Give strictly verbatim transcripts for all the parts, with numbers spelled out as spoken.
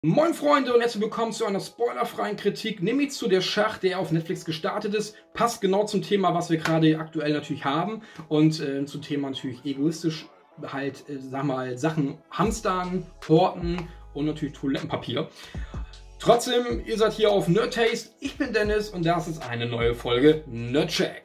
Moin Freunde und herzlich willkommen zu einer spoilerfreien Kritik, nämlich zu der Schach, der auf Netflix gestartet ist. Passt genau zum Thema, was wir gerade aktuell natürlich haben und äh, zum Thema natürlich egoistisch halt, äh, sag mal, Sachen hamstern, horten und natürlich Toilettenpapier. Trotzdem, ihr seid hier auf Nerdtaste, ich bin Dennis und das ist eine neue Folge Nerdcheck.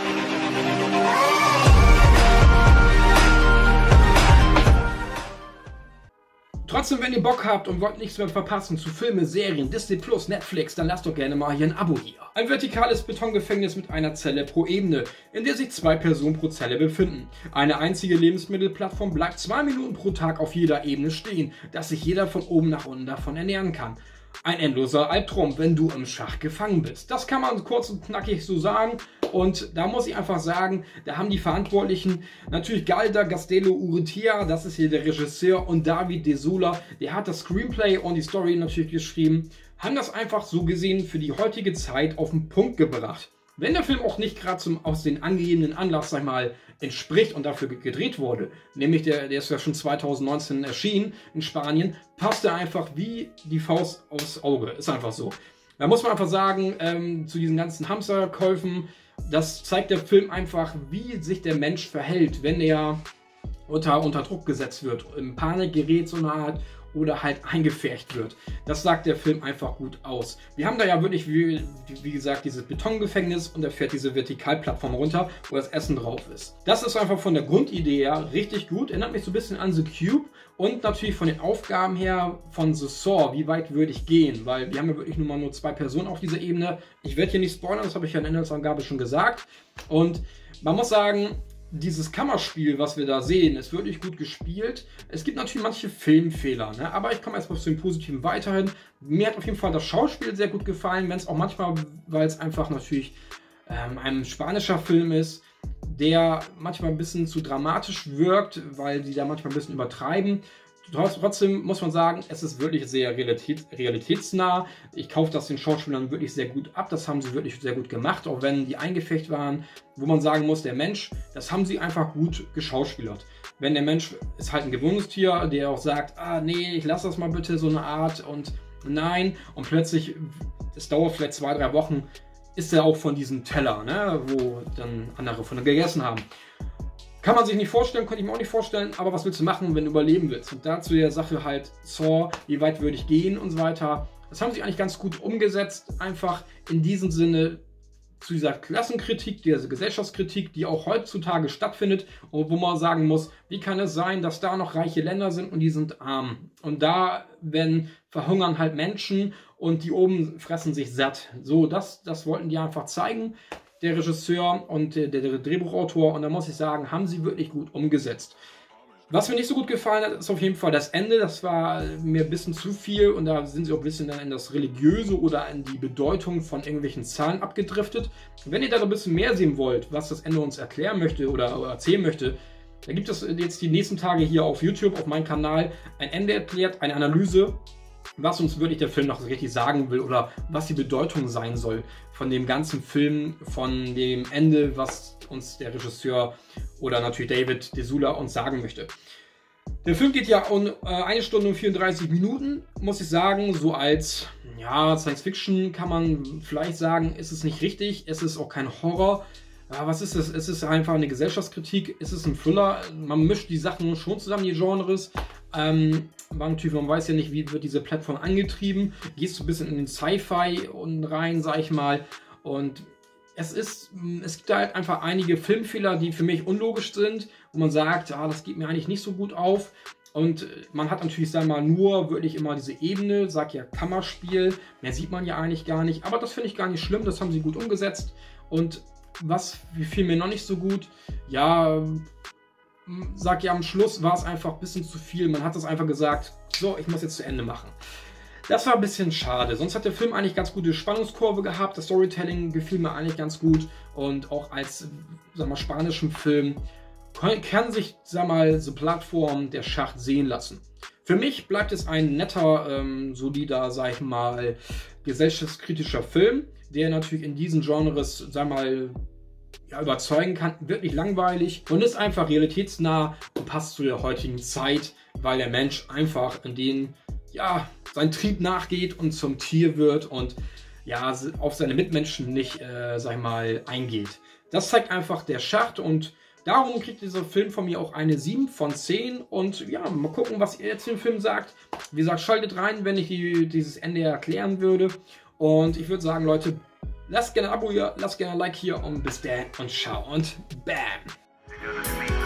Trotzdem, wenn ihr Bock habt und wollt nichts mehr verpassen zu Filme, Serien, Disney Plus, Netflix, dann lasst doch gerne mal hier ein Abo hier. Ein vertikales Betongefängnis mit einer Zelle pro Ebene, in der sich zwei Personen pro Zelle befinden. Eine einzige Lebensmittelplattform bleibt zwei Minuten pro Tag auf jeder Ebene stehen, dass sich jeder von oben nach unten davon ernähren kann. Ein endloser Albtraum, wenn du im Schach gefangen bist. Das kann man kurz und knackig so sagen. Und da muss ich einfach sagen, da haben die Verantwortlichen natürlich Galder Gastelo Urrutia, das ist hier der Regisseur, und David De Sola, der hat das Screenplay und die Story natürlich geschrieben, haben das einfach so gesehen für die heutige Zeit auf den Punkt gebracht. Wenn der Film auch nicht gerade zum aus den angegebenen Anlass, sag ich mal, entspricht und dafür gedreht wurde, nämlich der, der ist ja schon zweitausendneunzehn erschienen in Spanien, passt er einfach wie die Faust aufs Auge. Ist einfach so. Da muss man einfach sagen, ähm, zu diesen ganzen Hamsterkäufen, das zeigt der Film einfach, wie sich der Mensch verhält, wenn er unter, unter Druck gesetzt wird, in Panik gerät so eine Art oder halt eingefärcht wird. Das sagt der Film einfach gut aus. Wir haben da ja wirklich, wie, wie gesagt, dieses Betongefängnis und da fährt diese Vertikalplattform runter, wo das Essen drauf ist. Das ist einfach von der Grundidee her richtig gut. Erinnert mich so ein bisschen an The Cube und natürlich von den Aufgaben her von The Saw. Wie weit würde ich gehen? Weil wir haben ja wirklich nur mal nur zwei Personen auf dieser Ebene. Ich werde hier nicht spoilern, das habe ich ja in der Inhaltsangabe schon gesagt. Und man muss sagen, dieses Kammerspiel, was wir da sehen, ist wirklich gut gespielt. Es gibt natürlich manche Filmfehler, ne? Aber ich komme erstmal zu den Positiven weiterhin. Mir hat auf jeden Fall das Schauspiel sehr gut gefallen, wenn es auch manchmal, weil es einfach natürlich ähm, ein spanischer Film ist, der manchmal ein bisschen zu dramatisch wirkt, weil die da manchmal ein bisschen übertreiben. Trotzdem muss man sagen, es ist wirklich sehr realität, realitätsnah. Ich kaufe das den Schauspielern wirklich sehr gut ab. Das haben sie wirklich sehr gut gemacht, auch wenn die eingefecht waren, wo man sagen muss, der Mensch, das haben sie einfach gut geschauspielert. Wenn der Mensch ist halt ein Gewöhnungstier, der auch sagt, ah nee, ich lasse das mal bitte, so eine Art und nein. Und plötzlich, es dauert vielleicht zwei, drei Wochen, ist er auch von diesem Teller, ne, wo dann andere von gegessen haben. Kann man sich nicht vorstellen, konnte ich mir auch nicht vorstellen, aber was willst du machen, wenn du überleben willst? Und dazu der Sache halt Saw, wie weit würde ich gehen und so weiter. Das haben sie eigentlich ganz gut umgesetzt, einfach in diesem Sinne zu dieser Klassenkritik, dieser Gesellschaftskritik, die auch heutzutage stattfindet und wo man sagen muss, wie kann es sein, dass da noch reiche Länder sind und die sind arm? Und da, wenn verhungern halt Menschen und die oben fressen sich satt. So, das, das wollten die einfach zeigen, der Regisseur und der, der Drehbuchautor, und da muss ich sagen, haben sie wirklich gut umgesetzt. Was mir nicht so gut gefallen hat, ist auf jeden Fall das Ende. Das war mir ein bisschen zu viel und da sind sie auch ein bisschen dann in das Religiöse oder in die Bedeutung von irgendwelchen Zahlen abgedriftet. Wenn ihr da ein bisschen mehr sehen wollt, was das Ende uns erklären möchte oder erzählen möchte, da gibt es jetzt die nächsten Tage hier auf YouTube, auf meinem Kanal, ein Ende erklärt, eine Analyse, was uns wirklich der Film noch richtig sagen will oder was die Bedeutung sein soll von dem ganzen Film, von dem Ende, was uns der Regisseur oder natürlich David De Sola uns sagen möchte. Der Film geht ja um äh, eine Stunde und vierunddreißig Minuten, muss ich sagen, so als ja, Science Fiction kann man vielleicht sagen, ist es nicht richtig, es ist auch kein Horror. Ja, was ist es? Es ist einfach eine Gesellschaftskritik, es ist ein Thriller, man mischt die Sachen schon zusammen, die Genres. Ähm, man, natürlich, man weiß ja nicht, wie wird diese Plattform angetrieben, gehst du ein bisschen in den Sci-Fi und rein, sag ich mal, und es ist, es gibt halt einfach einige Filmfehler, die für mich unlogisch sind, wo man sagt, ah, das geht mir eigentlich nicht so gut auf. Und man hat natürlich, sagen wir mal, nur wirklich immer diese Ebene, sagt ja Kammerspiel, mehr sieht man ja eigentlich gar nicht, aber das finde ich gar nicht schlimm, das haben sie gut umgesetzt. Und was fiel mir noch nicht so gut, ja, sag ja, am Schluss war es einfach ein bisschen zu viel. Man hat das einfach gesagt, so, ich muss jetzt zu Ende machen. Das war ein bisschen schade. Sonst hat der Film eigentlich ganz gute Spannungskurve gehabt. Das Storytelling gefiel mir eigentlich ganz gut. Und auch als, sag mal, spanischen Film kann, kann sich, sag mal, so Plattform der Schacht sehen lassen. Für mich bleibt es ein netter, ähm, solider, sag ich mal, gesellschaftskritischer Film, der natürlich in diesen Genres, sag mal, ja, überzeugen kann, wirklich langweilig und ist einfach realitätsnah und passt zu der heutigen Zeit, weil der Mensch einfach in den ja, seinen Trieb nachgeht und zum Tier wird und ja, auf seine Mitmenschen nicht, äh, sag ich mal, eingeht. Das zeigt einfach der Schacht und darum kriegt dieser Film von mir auch eine sieben von zehn und ja, mal gucken, was ihr jetzt zu dem Film sagt. Wie gesagt, schaltet rein, wenn ich die, dieses Ende erklären würde. Und ich würde sagen, Leute, lasst gerne ein Abo hier, lasst gerne ein Like hier und bis dann und ciao und bam!